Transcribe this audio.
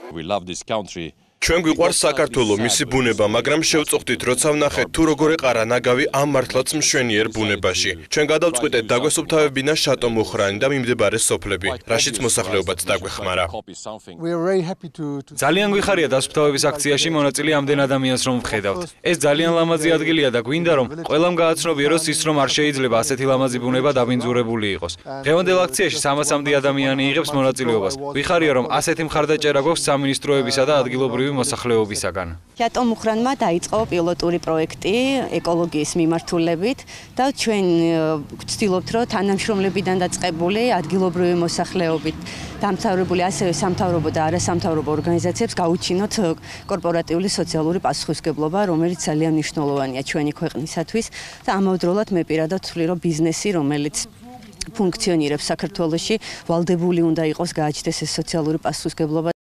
We love this country. ჩვენ გვიყვარს საქართველო, მისი ბუნება, მაგრამ შევწუხდით, როცა ვნახეთ თუ როგორ ეყარა ნაგავი ამ მართლაც მშვენიერ ბუნებაში. ჩვენ გადავწყვიტეთ დაგვესუფთავებინა შატო მუხრანი და მიმდებარე სოფლები, რაშიც მოსახლეობაც დაგვეხმარა. ძალიან გვიხარია დასუფთავების აქციაში მონაწილე ამდენ ადამიანს რომ ვხედავთ. ეს ძალიან ლამაზი ადგილია და გვინდა რომ ყველამ გააცნობიეროს ის რომ არ შეიძლება ასეთი ლამაზი ბუნება დაბინძურებული იყოს. დღევანდელ აქციაში 300-მდე ადამიანი იღებს მონაწილეობას. ვიხარია რომ ასეთი მხარდაჭერა გვაქვს სამინისტროებისა და ადგილობრივი მოსახლეობისაგან. Chateau Mukhrani დაიწყო პილოტური პროექტი ეკოლოგიის მიმართულებით და ჩვენ ვცდილობთ რომ თანამშრომლებიდან დაწყებული ადგილობრივი მოსახლეობით დამთავრებული ასევე სამთავრობო და არასამთავრობო ორგანიზაციებს გაუჩინოთ კორპორატიული სოციალური პასუხისმგებლობა, რომელიც ძალიან მნიშვნელოვანია ჩვენი ქვეყნისათვის და ამავდროულად მე პირადად ვთვლი რომ ბიზნესი, რომელიც ფუნქციონირებს საქართველოში, ვალდებული უნდა იყოს გააჩნდეს ეს სოციალური პასუხისმგებლობა.